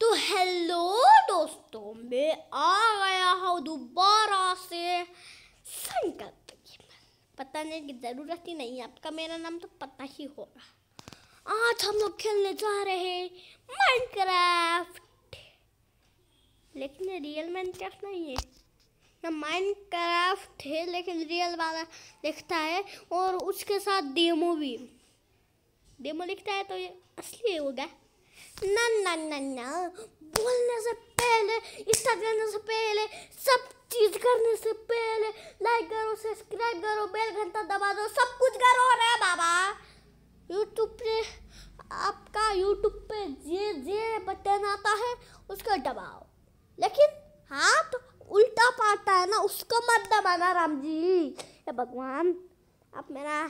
तो हेलो दोस्तों, मैं आ गया हूँ दोबारा से संकल्प की। पता नहीं की ज़रूरत ही नहीं है, आपका मेरा नाम तो पता ही होगा। आज हम लोग खेलने जा रहे हैं माइनक्राफ्ट, लेकिन ये रियल माइनक्राफ्ट नहीं है। ना माइनक्राफ्ट है लेकिन रियल वाला लिखता है, और उसके साथ डेमो भी। डेमो लिखता है तो ये असली होगा। ना ना ना ना, बोलने से पहले, स्टार्ट करने से पहले, सब चीज करने से पहले लाइक करो, सब्सक्राइब करो, बेल घंटा दबा दो, सब कुछ करो रे बाबा। यूट्यूब पे आपका यूट्यूब पे जे जे बटन आता है उसको दबाओ, लेकिन हाथ उल्टा पाता है ना, उसको मत दबाना राम जी। ये भगवान, आप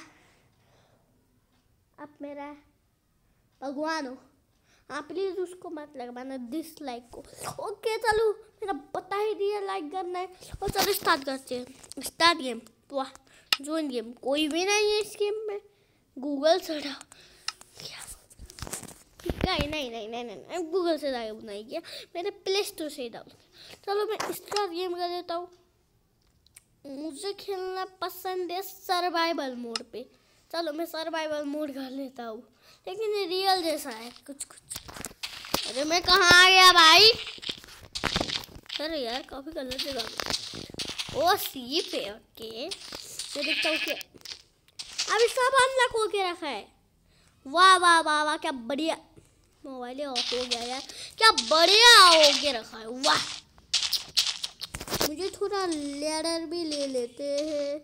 मेरा भगवान हो, आप प्लीज उसको मत लगवाना डिसलाइक को। ओके चलो, मेरा बता ही दिया लाइक करना है। और चलो स्टार्ट करते हैं। Start game. वाह, जोइन गेम। कोई भी नहीं है इस गेम में। गूगल से नहीं, गूगल से डाउनलोड नहीं किया, मैंने प्ले स्टोर से डाउनलोड किया। चलो मैं स्टार्ट गेम कर देता हूँ। मुझे खेलना पसंद है सर्वाइवल मोड पे। चलो मैं सर्वाइवल मोड कर लेता हूँ, लेकिन ये रियल जैसा है कुछ कुछ। अरे मैं कहाँ आ गया भाई? अरे यार काफी गलत जगह। ओ सीप है, ओके। मैं देखता हूँ कि अभी सब अनलॉक होके रखा है। वाह वाह वाह वाह, क्या बढ़िया। मोबाइल ऑफ हो गया यार, क्या बढ़िया होके रखा है। वाह, मुझे थोड़ा लैडर भी ले लेते हैं।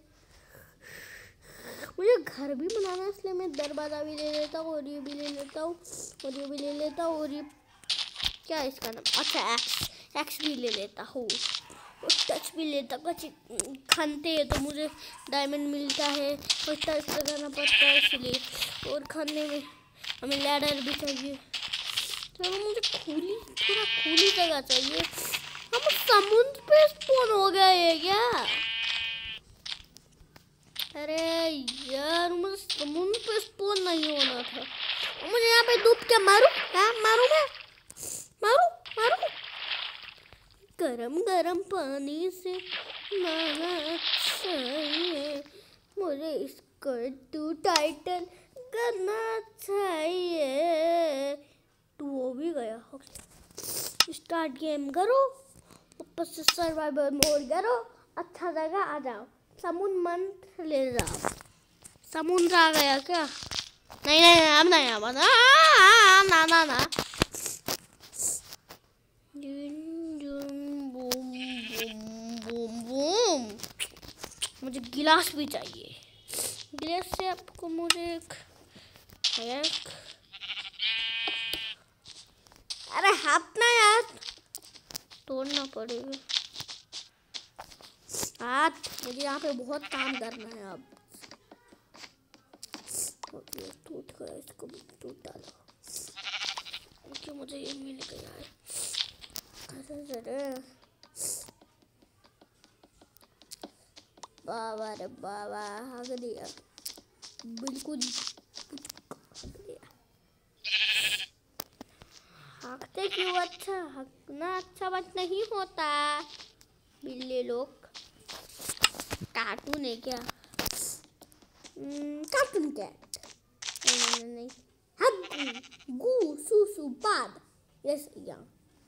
मुझे घर भी बनाना है, इसलिए मैं दरवाज़ा भी ले लेता हूँ, और ये भी ले लेता हूँ, और ये भी ले लेता हूँ, और ये क्या है इसका नाम, अच्छा एक्स भी ले लेता हूँ, और टच भी लेता हूँ। खानते हैं तो मुझे डायमंड मिलता है, और टच लगाना पड़ता है इसलिए। और खाने में हमें लैडर भी चाहिए। तो मुझे थोड़ा खुली जगह चाहिए। हम समुद्र पे स्पॉन हो गए हैं क्या? अरे यार, मुझे समुद्र पे स्पॉन नहीं होना था। मुझे यहाँ पे डूब के मारू? हाँ मारू मैं, मारू। गरम गरम पानी से नहाना चाहिए, मुझे इसको टाइटल करना चाहिए। तो वो भी गया। स्टार्ट गेम करो, ऊपर से सर्वाइवल मोड करो, अच्छा जगह आ जाओ। समुद्र मन ले जाओ। समुद्र आ गया क्या? नहीं अब नहीं आ ना। बूम। मुझे गिलास भी चाहिए। गिलास से आपको मुझे एक अरे हाथ ना यार, तोड़ना पड़ेगा हाथ। मुझे यहाँ पे बहुत काम करना है अब। टूट गया, इसको भी टूट डालो। क्यों मुझे ये मिल गया है? अरे बाबा रे बाबा, हक दिया बिल्कुल। हकते क्यों? अच्छा हकना अच्छा बात नहीं होता। बिल्ली लोग कार्टून है क्या? Cartoon cat. नहीं हग्गू गू सुसु बाद, ये सही है।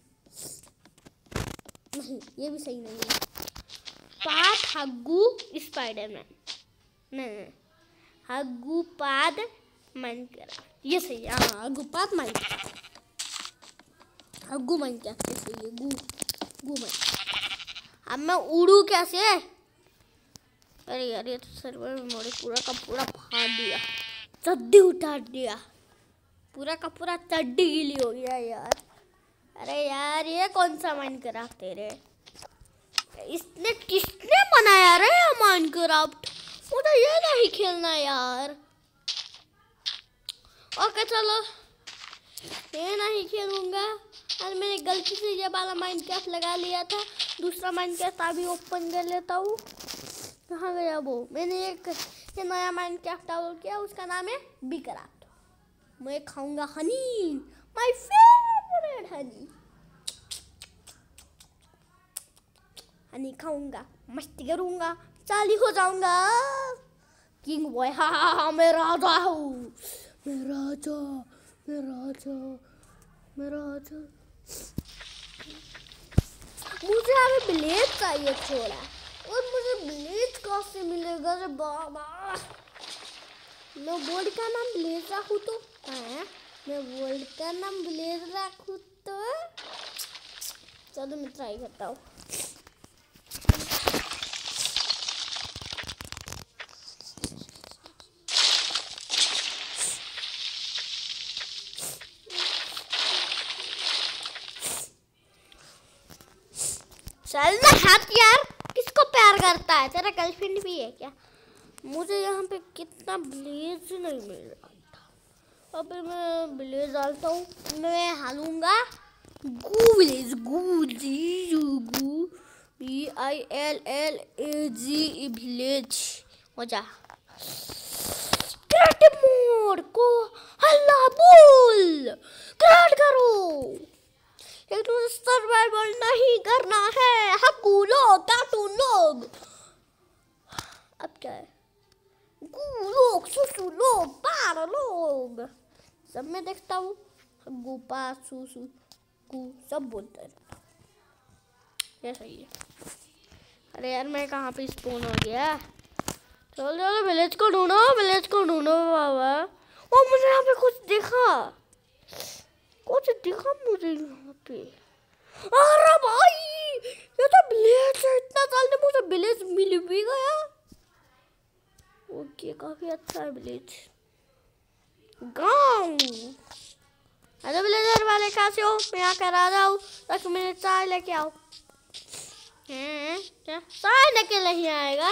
नहीं ये भी सही नहीं है। पाद हग्गू स्पाइडरमैन, नहीं हग्गू पाद माइनक्राफ्ट, ये सही है। हाँ हग्गू पाद माइनक्राफ्ट, हग्गू माइनक्राफ्ट ये सही है। गू माइनक्राफ्ट। अब मैं उड़ू कैसे? अरे यार ये तो सर्वर मोड़ पूरा का पूरा फाड़ दिया, चड्डी उतार दिया, पूरा का पूरा चड्डी गीली हो गया यार। अरे यार ये कौन सा माइनक्राफ्ट है रे? इसने किसने बनाया रे माइनक्राफ्ट? मुझे ये नहीं खेलना यार। ओके चलो ये नहीं खेलूंगा। आज मैंने गलती से ये वाला माइनक्राफ्ट लगा लिया था। दूसरा माइनक्राफ्ट अभी ओपन कर लेता हूँ। कहाँ गया वो? मैंने एक नया माइनक्राफ्ट डाउनलोड किया, उसका नाम है बीक्राफ्ट। मैं खाऊंगा हनी, माय फेवरेट हनी। खाऊंगा, मस्ती करूंगा, चाली हो जाऊंगा। किंग बॉय, हाँ हाँ हाँ, मैं राजा हूँ, मैं राजा, मैं राजा, मैं राजा। मुझे अभी ब्लेड चाहिए थोड़ा, और मुझे ब्लेड कहाँ से मिलेगा रे बाबा। मैं वर्ल्ड का नाम ब्लेड रखूँ तो, मैं वर्ल्ड का नाम ब्लेड रखूँ तो, चलो मैं ट्राई करता हूँ। चल ना हाथ यार, किसको प्यार करता है, तेरा गर्लफ्रेंड भी है क्या? मुझे यहाँ पे कितना ब्लेज नहीं मिल रहा था। अब मैं ब्लेज डालता हूँ, मैं हारूंगा। गू ब्लेज, गू जी गू, BILLAG ब्लेज हो जा। क्रिएटिव मोड को हल्ला बोल, क्रिएट करो। एक तो सर्वाइवल नहीं करना है, हकू लोग, कार्टून लोग। अब क्या है? गू लोग, सुसु लोग, पार लोग, सब मैं देखता हूँ। गू, पा, सुसु, गू सब बोलते हैं। ये सही है। अरे यार मैं कहाँ पे स्पॉन हो गया? चलो चलो विलेज को ढूंढो, विलेज को ढूंढो बाबा। ओ मुझे यहाँ पे कुछ दिखा, कुछ दिखा मुझे यहाँ पे। अरे भाई ये तो विलेज है, इतना जल्दी मुझे विलेज मिल भी गया। ओके काफी अच्छा है विलेज। गाँव, अरे विलेजर वाले कहाँ से हो? मैं यहाँ कर आ जाऊँ, तक मेरे चाय लेके आओ। क्या चाय लेके नहीं आएगा?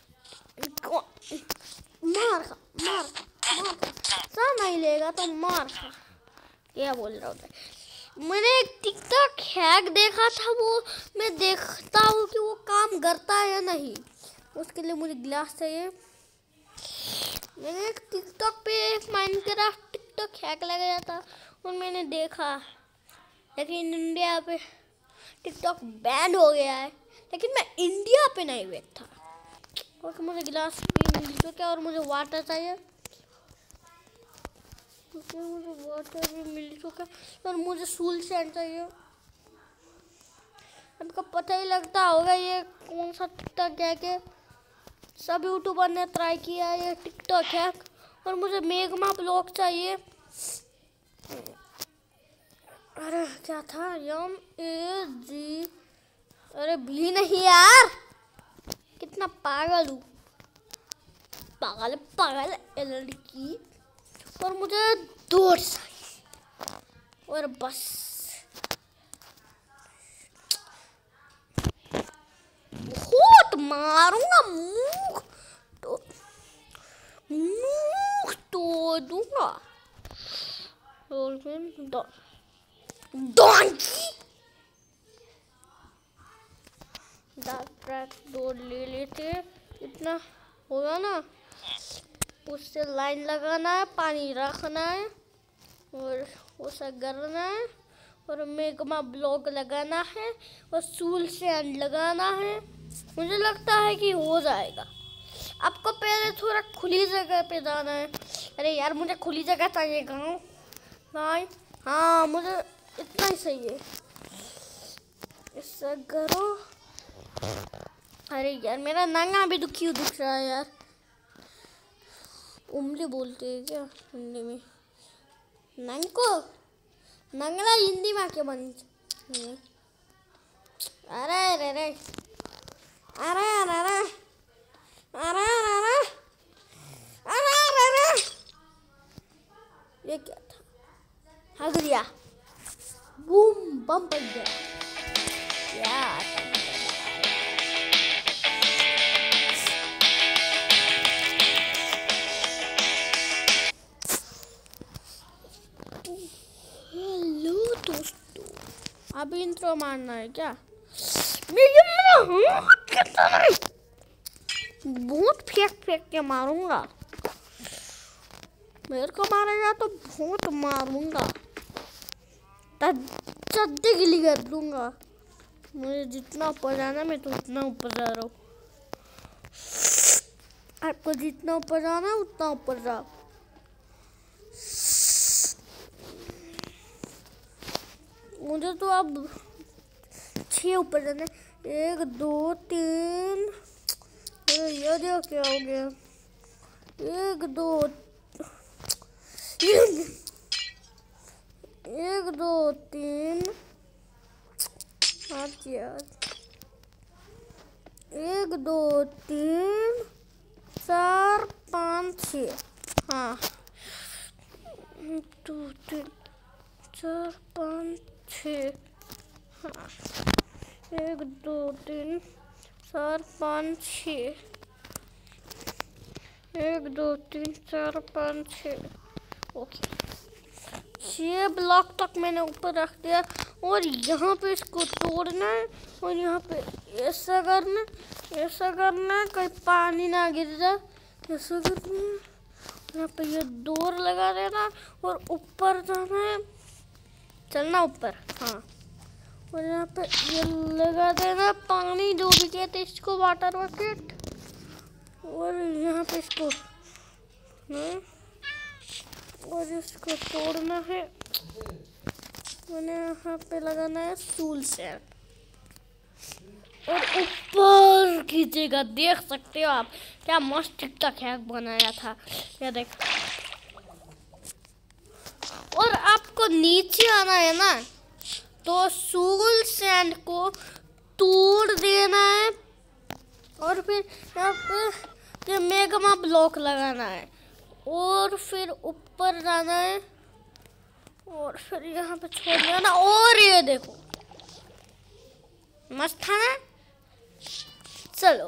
मार खा, मार खा, मार खा। चाय नहीं लेगा तो मार खा। क्या बोल रहा होता है? मैंने एक टिकटॉक हैक देखा था, वो मैं देखता हूँ कि वो काम करता है या नहीं। उसके लिए मुझे ग्लास चाहिए। मैंने एक टिकटॉक पे एक माइनक्राफ्ट टिकटॉक हैक लगाया था और मैंने देखा, लेकिन इंडिया पे टिकटॉक बैन हो गया है। लेकिन मैं इंडिया पे नहीं बैठा। और मुझे गिलास भी मिल चुका और मुझे वाटर चाहिए, मुझे वाटर भी मिल चुका और मुझे सूल सैंड चाहिए। आपको पता ही लगता होगा ये कौन सा टिकटॉक हैक है। सब यूट्यूबर ने ट्राई किया है ये टिकटॉक हैक। और मुझे मेगमा ब्लॉक चाहिए। अरे क्या था? MAG, अरे भी नहीं यार, कितना पागल हूँ, पागल पागल लड़की। और मुझे दूर चाहिए और बस। बहुत मारूंगा, मुंह तो दूंगा। डार्क ट्रैक 2 ले लेते, इतना होगा ना। उससे लाइन लगाना है, पानी रखना है और उसे करना है और मेगमा ब्लॉक लगाना है और सूल सैंड लगाना है। मुझे लगता है कि हो जाएगा। आपको पहले थोड़ा खुली जगह पे जाना है। अरे यार मुझे खुली जगह चाहिए। गाँव भाई, हाँ मुझे इतना ही सही है। इससे करो। अरे यार मेरा नंगा भी दुख रहा है यार। उंगली बोलते हैं क्या हिंदी में? नंग को नंगला हिंदी में क्या बन? अरे अरे अरे अरे अरे अरे अरे अरे अरे अरे, ये क्या था? हग दिया, बूम बम पड़ गया यार। हेलो दोस्तों, अभी इंट्रो मारना है क्या? बहुत फेंक के मारूंगा। मेरे को मारेगा तो बहुत मारूंगा, चद्दे गिली कर दूंगा। मुझे जितना ऊपर जाना मैं तो उतना ऊपर जा रहा हूँ। आपको जितना ऊपर जाना है उतना ऊपर जाओ। मुझे तो अब 6 ऊपर जाना है। 1 2 3। ये देखो क्या हो गया। 1 2 1 2 3। हाँ यार 1 2 3 4 5 6। हाँ 1 2 3 4 5 6। हाँ 1 2 3 4 5 6। 1 2 3 4 5 6। ओके 6 ब्लॉक तक मैंने ऊपर रख दिया और यहाँ पे इसको तोड़ना है और यहाँ पे ऐसा करना है कहीं पानी ना गिर जाए। ऐसा करना है यहाँ पे ये डोर लगा देना और ऊपर जाना है। चलना ऊपर। हाँ और यहाँ पे ये लगा देना पानी जो भी कहते हैं इसको, वाटर बकेट। और यहाँ पे इसको और इसको तोड़ना है। मैंने यहाँ पे लगाना है सूल सैंड और ऊपर खींचेगा। देख सकते हो आप क्या मस्त टिकटॉक हैक बनाया था। ये देख। और आपको नीचे आना है ना तो सूल सैंड को तोड़ देना है और फिर यहाँ पे ये मेगमा ब्लॉक लगाना है और फिर ऊपर जाना है और फिर यहाँ पे छोड़ देना। और ये देखो मस्त था ना। चलो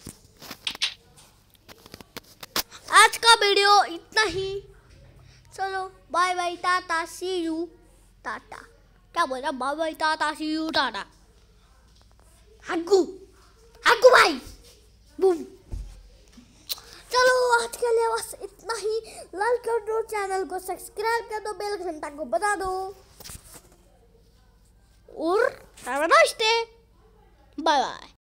आज का वीडियो इतना ही। चलो bye bye tata see you tata. क्या बोल रहा? Bye bye tata see you tata. हग्गू हग्गू भाई बूम। चलो आज के लिए बस इतना ही। लाइक कर दो, चैनल को सब्सक्राइब कर दो, बेल घंटा को बजा दो और have a nice day. Bye bye.